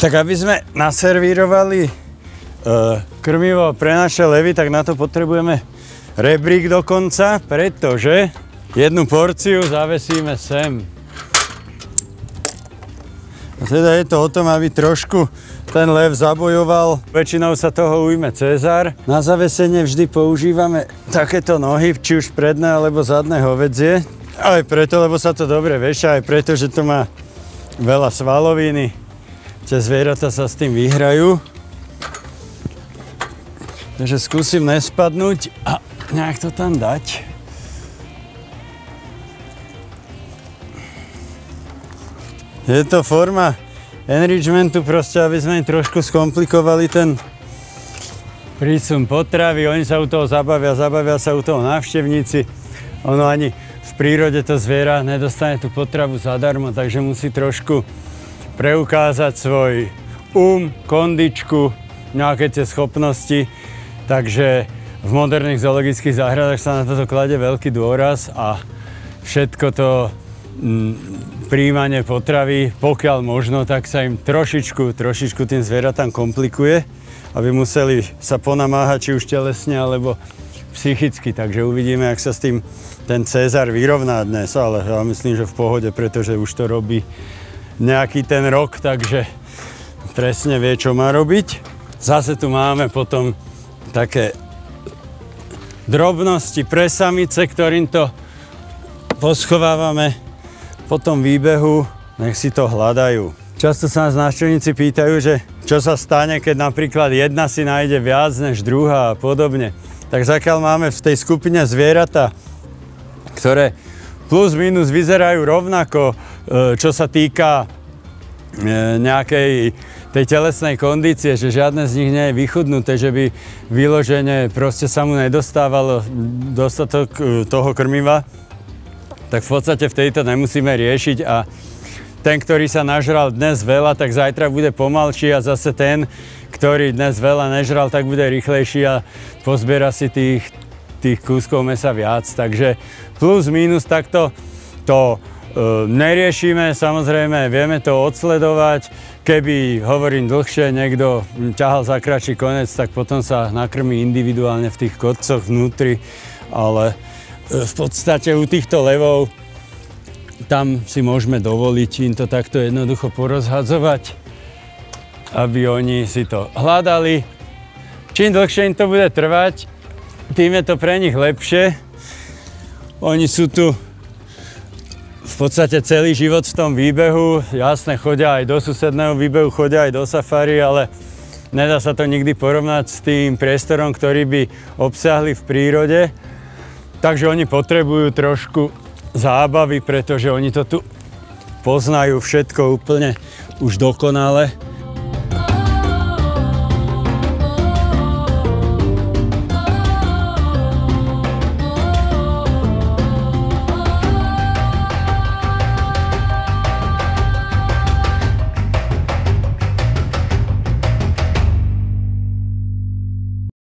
Tak aby sme naservírovali krmivo pre naše levy, tak na to potrebujeme rebrík dokonca, pretože jednu porciu zavesíme sem. A teda je to o tom, aby trošku ten lev zabojoval. Väčšinou sa toho ujme Cezar. Na zavesenie vždy používame takéto nohy, či už predné alebo zadné hovädzie. Aj preto, lebo sa to dobre veša, aj preto, že to má veľa svaloviny. Tie zvieratá sa s tým vyhrajú. Takže skúsim nespadnúť a nejak to tam dať. Je to forma enrichmentu, proste, aby sme im trošku skomplikovali ten prísun potravy. Oni sa u toho zabavia sa u toho návštevníci. Ono ani v prírode to zviera nedostane tú potravu zadarmo, takže musí trošku preukázať svoj kondičku, nejaké tie schopnosti. Takže v moderných zoologických záhradách sa na toto kladie veľký dôraz a všetko to prijímanie potravy, pokiaľ možno, tak sa im trošičku tým zvieratám komplikuje, aby museli sa ponamáhať či už telesne alebo psychicky. Takže uvidíme, ak sa s tým ten Cezar vyrovná dnes, ale ja myslím, že v pohode, pretože už to robí nejaký ten rok, takže presne vie, čo má robiť. Zase tu máme potom také drobnosti pre samice, ktorým to poschovávame po tom výbehu, nech si to hľadajú. Často sa nás návštevníci pýtajú, že čo sa stane, keď napríklad jedna si nájde viac než druhá a podobne. Tak zakiaľ máme v tej skupine zvieratá, ktoré plus minus vyzerajú rovnako, čo sa týka nejakej tej telesnej kondície, že žiadne z nich nie je vychudnuté, že by vyložene proste sa mu nedostávalo dostatok toho krmiva, tak v podstate v tejto nemusíme riešiť a ten, ktorý sa nažral dnes veľa, tak zajtra bude pomalší a zase ten, ktorý dnes veľa nežral, tak bude rýchlejší a pozbiera si tých kúskov mäsa viac. Takže plus minus takto to neriešime, samozrejme vieme to odsledovať. Keby, hovorím dlhšie, niekto ťahal za kratší konec, tak potom sa nakrmí individuálne v tých kotcoch vnútri, ale v podstate u týchto levov tam si môžeme dovoliť im to takto jednoducho porozhadzovať, aby oni si to hľadali. Čím dlhšie im to bude trvať, tým je to pre nich lepšie. Oni sú tu v podstate celý život v tom výbehu. Jasne, chodia aj do susedného výbehu, chodia aj do safari, ale nedá sa to nikdy porovnať s tým priestorom, ktorý by obsiahli v prírode. Takže oni potrebujú trošku zábavy, pretože oni to tu poznajú všetko úplne už dokonale.